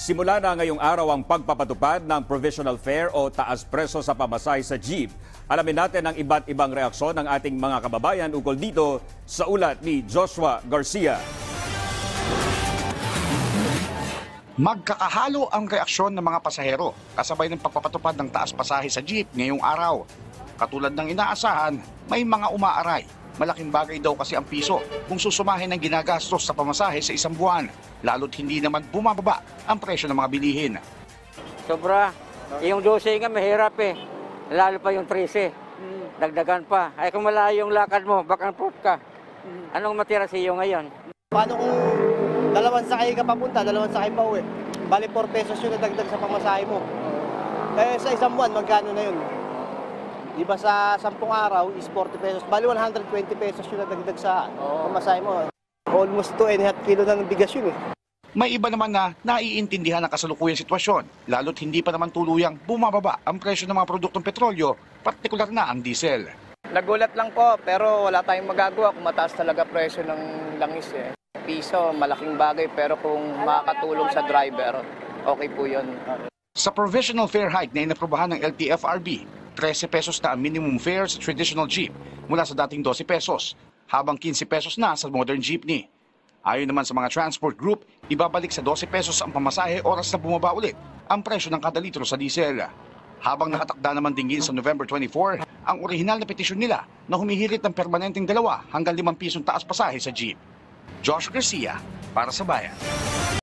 Simula na ngayong araw ang pagpapatupad ng provisional fare o taas preso sa pamasahe sa jeep. Alamin natin ang iba't ibang reaksyon ng ating mga kababayan ukol dito sa ulat ni Joshua Garcia. Magkakahalo ang reaksyon ng mga pasahero kasabay ng pagpapatupad ng taas pasahe sa jeep ngayong araw. Katulad ng inaasahan, may mga umaaray. Malaking bagay daw kasi ang piso kung susumahin ng ginagastos sa pamasahe sa isang buwan, lalo't hindi naman bumababa ang presyo ng mga bilihin. Sobra. Yung 12 nga mahirap eh. Lalo pa yung 13. Dagdagan pa. Ay kung malayo yung lakad mo, back and forth ka. Anong matira sa iyo ngayon? Paano kung dalawang sakay ka papunta, dalawang sakay pa uwi? Bali 4 pesos yung nadagdag sa pamasahe mo. Eh sa isang buwan, magkano na yun? Diba sa 10 araw is 40 pesos. Bali 120 pesos yung nadagdag sa pamasahe mo. Almost 2.5 kilo na ng bigas yun eh. May iba naman na naiintindihan ang kasalukuyang sitwasyon, lalo't hindi pa naman tuluyang bumababa ang presyo ng mga produktong petrolyo, partikular na ang diesel. Nagulat lang po, pero wala tayong magagawa kung mataas talaga presyo ng langis eh. Piso, malaking bagay, pero kung makakatulong sa driver, okay po yun. Sa provisional fare hike na inaprobahan ng LTFRB, 13 pesos na ang minimum fare sa traditional jeep mula sa dating 12 pesos, habang 15 pesos na sa modern jeepney. Ayon naman sa mga transport group, ibabalik sa 12 pesos ang pamasahe oras na bumaba ulit ang presyo ng kada litro sa diesel. Habang nakatakda naman dinggin sa November 24, ang orihinal na petisyon nila na humihirit ng permanenteng 2 hanggang 5 pisong taas pasahe sa jeep. Josh Garcia, para sa Bayan.